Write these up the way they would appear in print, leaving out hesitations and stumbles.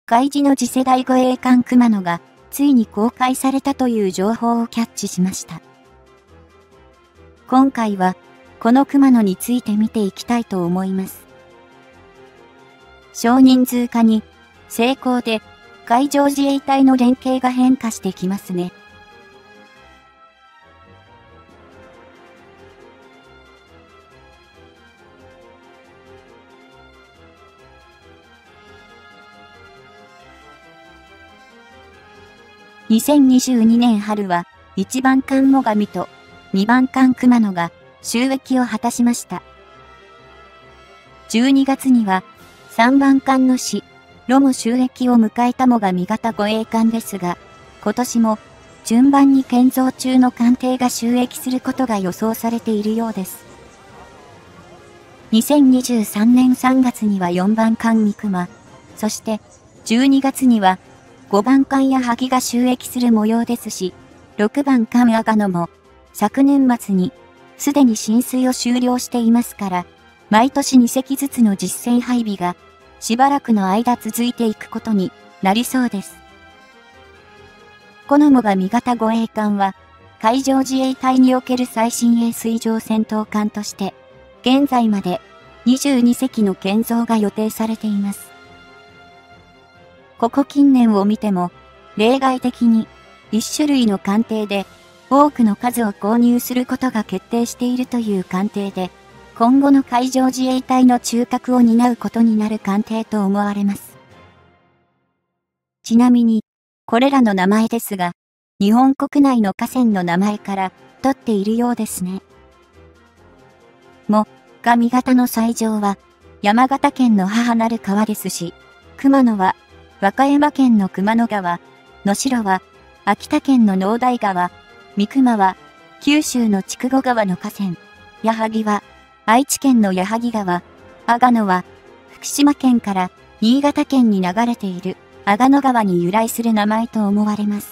海自の次世代護衛艦熊野がついに公開されたという情報をキャッチしました。今回はこの熊野について見ていきたいと思います。少人数化に成功で海上自衛隊の連携が変化してきますね。2022年春は1番艦最上と2番艦熊野が就役を果たしました。12月には3番艦の死、ロも就役を迎えた最上型護衛艦ですが、今年も順番に建造中の艦艇が就役することが予想されているようです。2023年3月には4番艦三熊、そして12月には5番艦矢作が就役する模様ですし、6番艦阿賀野も昨年末にすでに進水を終了していますから、毎年2隻ずつの実戦配備がしばらくの間続いていくことになりそうです。この最上型護衛艦は海上自衛隊における最新鋭水上戦闘艦として、現在まで22隻の建造が予定されています。ここ近年を見ても、例外的に1種類の艦艇で多くの数を購入することが決定しているという艦艇で、今後の海上自衛隊の中核を担うことになる艦艇と思われます。ちなみに、これらの名前ですが、日本国内の河川の名前から取っているようですね。最上型の西条は山形県の母なる川ですし、熊野は和歌山県の熊野川、能代は秋田県の農大川、三熊は九州の筑後川の河川、矢作は愛知県の矢作川、阿賀野は福島県から新潟県に流れている阿賀野川に由来する名前と思われます。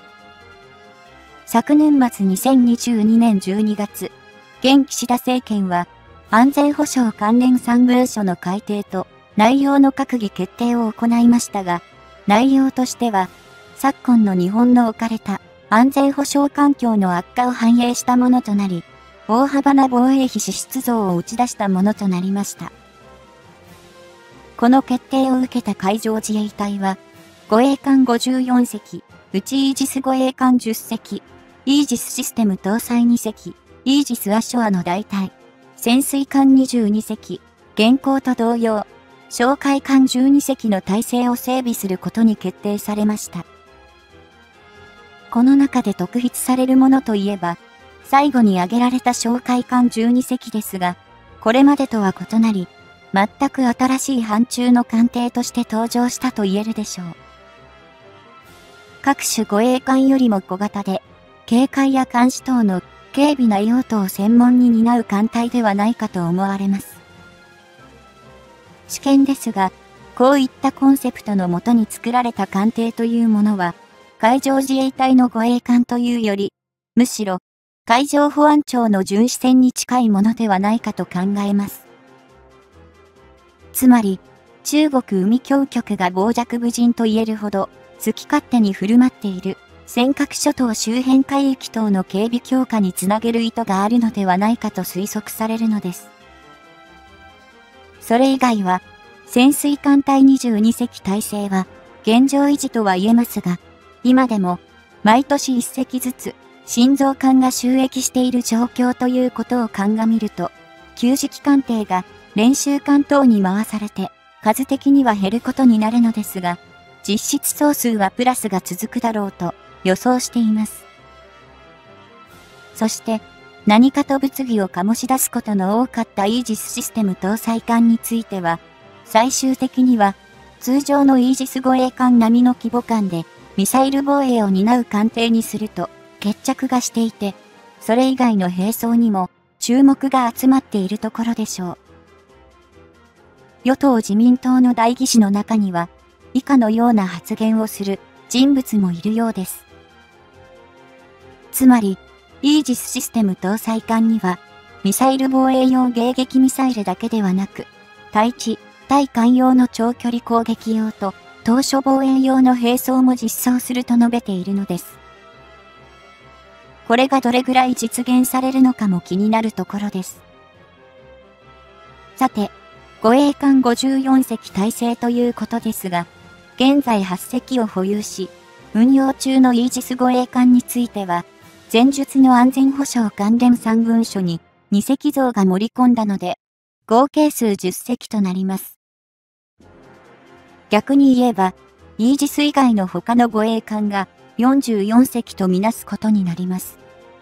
昨年末2022年12月、現岸田政権は安全保障関連3文書の改定と内容の閣議決定を行いましたが、内容としては昨今の日本の置かれた安全保障環境の悪化を反映したものとなり、大幅な防衛費支出増を打ち出したものとなりました。この決定を受けた海上自衛隊は、護衛艦54隻、うちイージス護衛艦10隻、イージスシステム搭載2隻、イージスアショアの代替、潜水艦22隻、現行と同様、哨戒艦12隻の体制を整備することに決定されました。この中で特筆されるものといえば、最後に挙げられた哨戒艦12隻ですが、これまでとは異なり、全く新しい範疇の艦艇として登場したと言えるでしょう。各種護衛艦よりも小型で、警戒や監視等の軽微な用途を専門に担う艦隊ではないかと思われます。試験ですが、こういったコンセプトのもとに作られた艦艇というものは、海上自衛隊の護衛艦というより、むしろ、海上保安庁の巡視船に近いものではないかと考えます。つまり、中国海峡局が傍若無人と言えるほど、好き勝手に振る舞っている、尖閣諸島周辺海域等の警備強化につなげる意図があるのではないかと推測されるのです。それ以外は、潜水艦隊22隻体制は、現状維持とは言えますが、今でも、毎年1隻ずつ、新造艦が就役している状況ということを鑑みると、旧式艦艇が練習艦等に回されて、数的には減ることになるのですが、実質総数はプラスが続くだろうと予想しています。そして、何かと物議を醸し出すことの多かったイージスシステム搭載艦については、最終的には、通常のイージス護衛艦並みの規模感で、ミサイル防衛を担う艦艇にすると、決着がしていて、それ以外の兵装にも注目が集まっているところでしょう。与党自民党の代議士の中には、以下のような発言をする人物もいるようです。つまり、イージスシステム搭載艦には、ミサイル防衛用迎撃ミサイルだけではなく、対地、対艦用の長距離攻撃用と、 島嶼防衛用の兵装も実装すると述べているのです。これがどれぐらい実現されるのかも気になるところです。さて、護衛艦54隻体制ということですが、現在8隻を保有し、運用中のイージス護衛艦については、前述の安全保障関連3文書に2隻増が盛り込んだので、合計数10隻となります。逆に言えば、イージス以外の他の護衛艦が44隻とみなすことになります。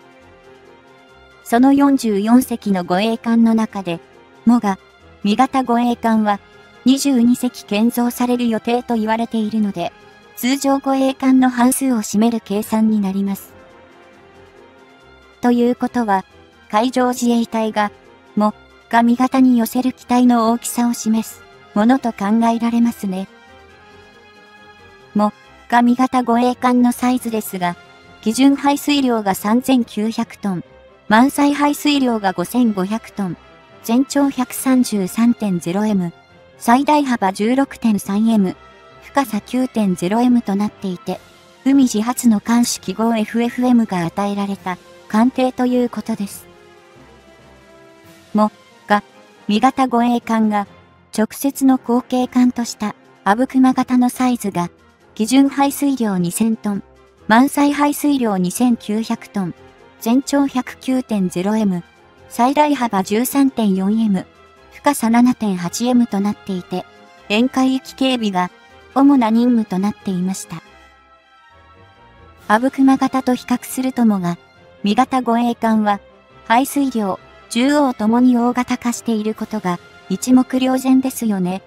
その44隻の護衛艦の中で、もが、味方護衛艦は22隻建造される予定と言われているので、通常護衛艦の半数を占める計算になります。ということは、海上自衛隊が、も、が味方に寄せる機体の大きさを示すものと考えられますね。も、が味方護衛艦のサイズですが、基準排水量が3900トン、満載排水量が5500トン、全長 133.0m、最大幅 16.3m、深さ 9.0m となっていて、海自発の艦種記号 FFM が与えられた艦艇ということです。も、が、味方護衛艦が直接の後継艦とした阿武隈型のサイズが、基準排水量2000トン、満載排水量2900トン、全長 109.0m、最大幅 13.4m、深さ 7.8m となっていて、沿海域警備が主な任務となっていました。阿武隈型と比較するともが、味方護衛艦は排水量、縦横ともに大型化していることが一目瞭然ですよね。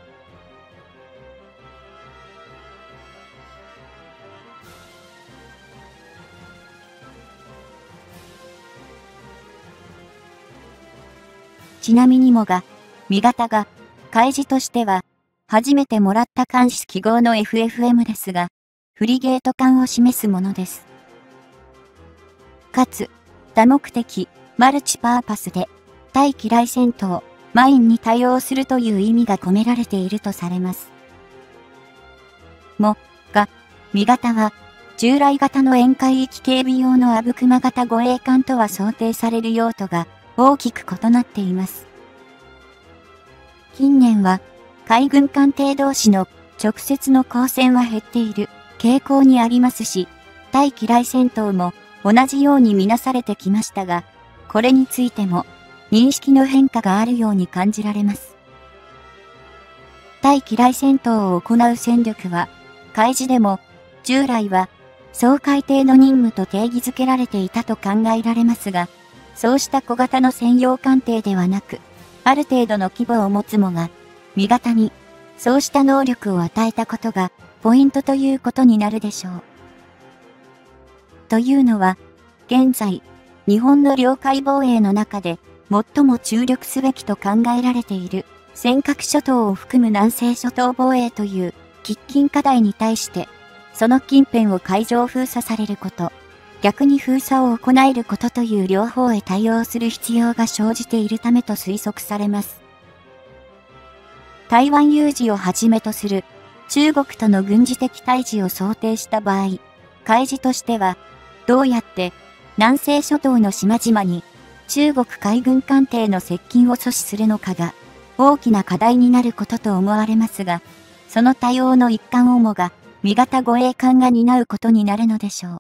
ちなみにもが、味方が、海事としては、初めてもらった艦種記号の FFM ですが、フリゲート艦を示すものです。かつ、多目的、マルチパーパスで、対機雷戦闘、マインに対応するという意味が込められているとされます。も、が、味方は、従来型の沿海域警備用の阿武隈型護衛艦とは想定される用途が大きく異なっています。近年は、海軍艦艇同士の直接の交戦は減っている傾向にありますし、対機雷戦闘も同じように見なされてきましたが、これについても認識の変化があるように感じられます。対機雷戦闘を行う戦力は、海事でも従来は掃海艇の任務と定義づけられていたと考えられますが、そうした小型の専用艦艇ではなく、ある程度の規模を持つもが、味方にそうした能力を与えたことがポイントということになるでしょう。というのは、現在、日本の領海防衛の中で最も注力すべきと考えられている尖閣諸島を含む南西諸島防衛という喫緊課題に対して、その近辺を海上封鎖されること、逆に封鎖を行えることという両方へ対応する必要が生じているためと推測されます。台湾有事をはじめとする中国との軍事的対峙を想定した場合、海事としてはどうやって南西諸島の島々に中国海軍艦艇の接近を阻止するのかが大きな課題になることと思われますが、その対応の一環をもが味方護衛艦が担うことになるのでしょう。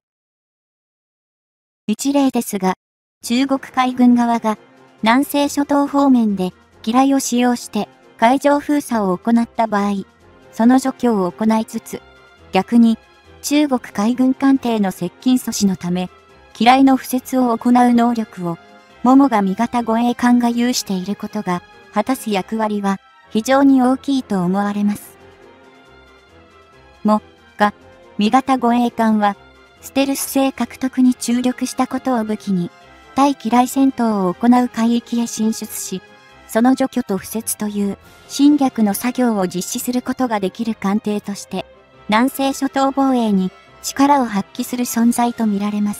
一例ですが、中国海軍側が南西諸島方面で機雷を使用して海上封鎖を行った場合、その除去を行いつつ、逆に中国海軍艦艇の接近阻止のため、機雷の敷設を行う能力を、ももが味方護衛艦が有していることが、果たす役割は非常に大きいと思われます。も、が、味方護衛艦は、ステルス性獲得に注力したことを武器に、対機雷戦闘を行う海域へ進出し、その除去と敷設という侵略の作業を実施することができる艦艇として、南西諸島防衛に力を発揮する存在とみられます。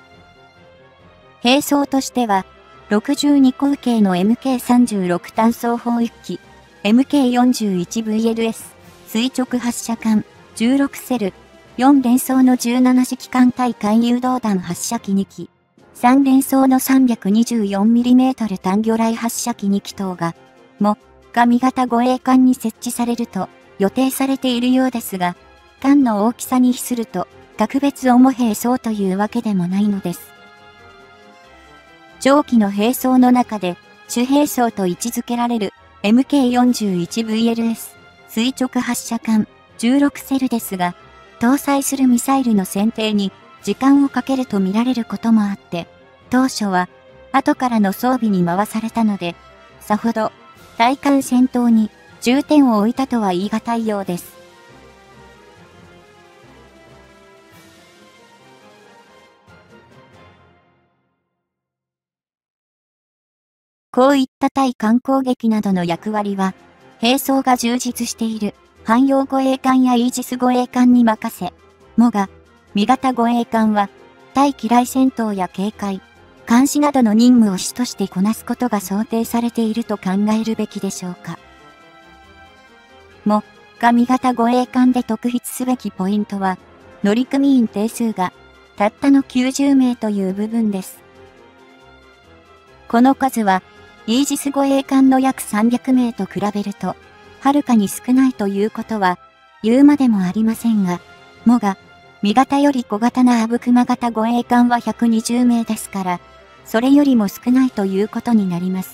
兵装としては、62口径の MK36 単装砲1機、MK41VLS、 垂直発射管16セル、4連装の17式艦対艦誘導弾発射機2機、3連装の 324mm 単魚雷発射機2機等が、上型護衛艦に設置されると予定されているようですが、艦の大きさに比すると、格別重兵装というわけでもないのです。上記の兵装の中で、主兵装と位置づけられる MK41VLS 垂直発射管16セルですが、搭載するミサイルの選定に時間をかけると見られることもあって、当初は後からの装備に回されたので、さほど対艦戦闘に重点を置いたとは言い難いようです。こういった対艦攻撃などの役割は、兵装が充実している汎用護衛艦やイージス護衛艦に任せ、味型護衛艦は、対機雷戦闘や警戒、監視などの任務を主としてこなすことが想定されていると考えるべきでしょうか。味型護衛艦で特筆すべきポイントは、乗組員定数が、たったの90名という部分です。この数は、イージス護衛艦の約300名と比べると、はるかに少ないということは、言うまでもありませんが、味型より小型な阿武隈型護衛艦は120名ですから、それよりも少ないということになります。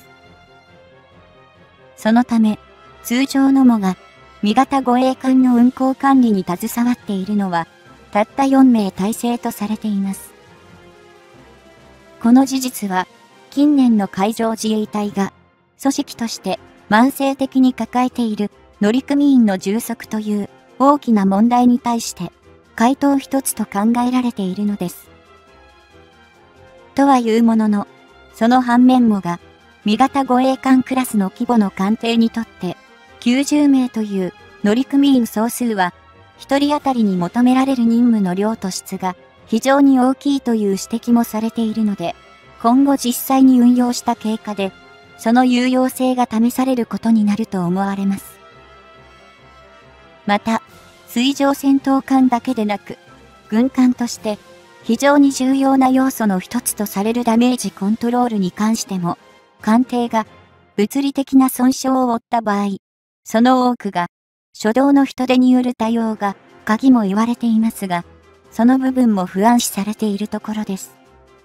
そのため、通常の味型護衛艦の運航管理に携わっているのは、たった4名体制とされています。この事実は、近年の海上自衛隊が、組織として慢性的に抱えている乗組員の充足という大きな問題に対して、回答一つと考えられているのです。とはいうものの、その反面味型護衛艦クラスの規模の艦艇にとって、90名という乗組員総数は、一人当たりに求められる任務の量と質が非常に大きいという指摘もされているので、今後実際に運用した経過で、その有用性が試されることになると思われます。また、水上戦闘艦だけでなく、軍艦として非常に重要な要素の一つとされるダメージコントロールに関しても、艦艇が物理的な損傷を負った場合、その多くが初動の人手による対応が鍵も言われていますが、その部分も不安視されているところです。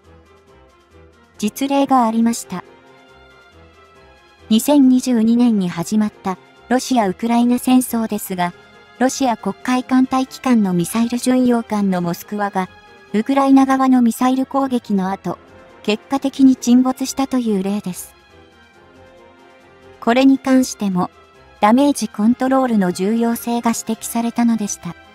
実例がありました。2022年に始まったロシア・ウクライナ戦争ですが、ロシア黒海艦隊機関のミサイル巡洋艦のモスクワが、ウクライナ側のミサイル攻撃の後、結果的に沈没したという例です。これに関しても、ダメージコントロールの重要性が指摘されたのでした。